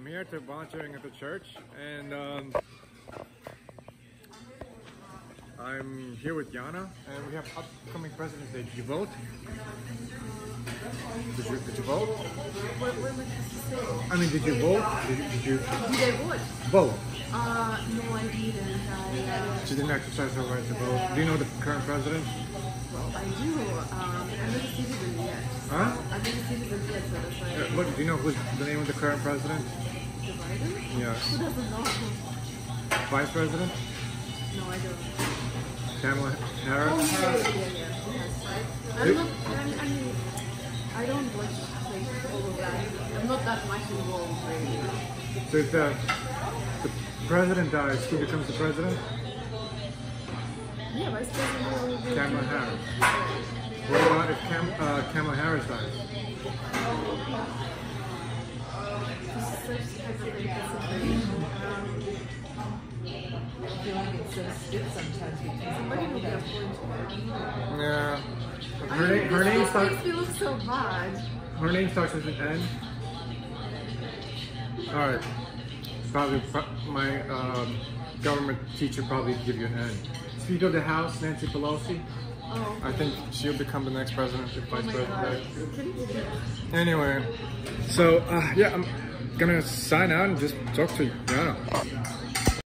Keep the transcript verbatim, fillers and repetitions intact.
I'm here to volunteering at the church, and um, I'm here with Yana, and we have upcoming President's Day. Did you vote? Did you, did you vote? What, what would you say? I mean, did you vote? Did you, did you Did I vote? vote? Uh, no, I didn't. I, uh, She didn't exercise her right to vote. Do you know the current president? well, I do. Um, I'm not a citizen yet. Huh? I'm not a citizen yet, so that's why. Uh, What, do you know who's the name of the current president? Joe Biden? Yeah. Who doesn't know? Vice president? No, I don't. Kamala Oh, Harris? yeah, yeah, yeah, yeah. Yes, right. I'm not, I'm, I mean, I don't watch like, all of that. I'm not that much involved, really. So if the, the president dies, who becomes the president? Yeah, Vice President will be Kamala Harris. What about if Cam, uh, Kamala Harris dies? such hypothetical situation. I feel like it's so stiff sometimes because Somebody will be appointed. Yeah. I Her, mean, name, her this name just starts. makes me look so bad. Her name starts with an N. All right. Probably pro- my um, government teacher probably give you an N. Speaker of the House, Nancy Pelosi. Oh. I think she'll become the next president if Oh vice my president. god. dies. Can you believe it? Anyway, so uh, yeah, I'm gonna sign out and just talk to Yana.